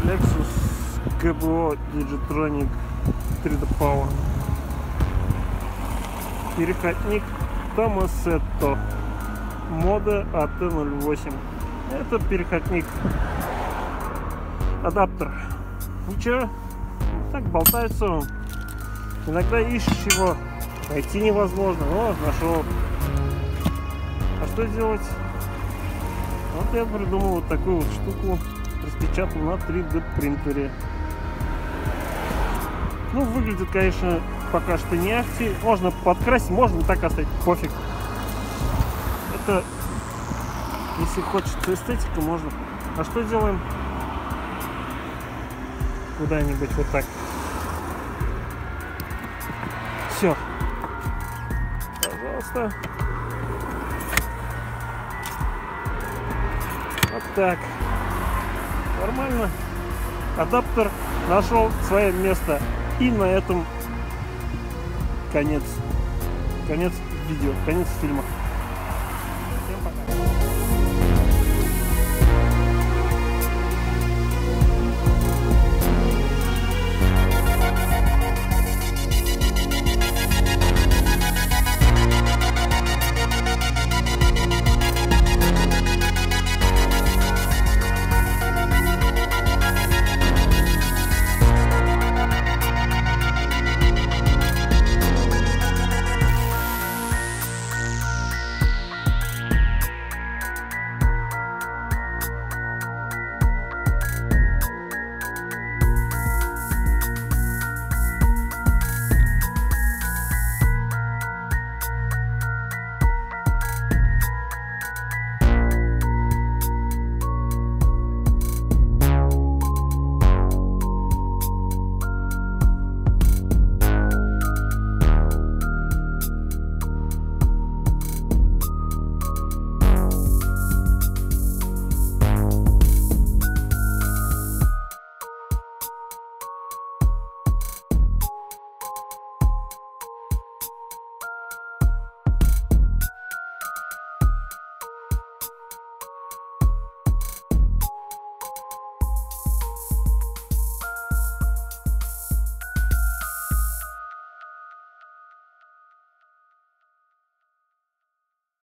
Lexus GBO Digitronic 3D Power. Переходник Tomasetto мода AT08. Это переходник, адаптер. Ничего, так болтается он. Иногда ищешь его, найти невозможно. О, нашел. А что делать? Вот я придумал вот такую вот штуку, распечатал на 3D принтере. Ну, выглядит, конечно, пока что не ахти. Можно подкрасить, можно так оставить, пофиг. Это, если хочется эстетика, можно. А что делаем? Куда-нибудь вот так. Все. Пожалуйста. Вот так. Нормально. Адаптер нашел свое место. И на этом конец. Конец видео, конец фильма. Всем пока.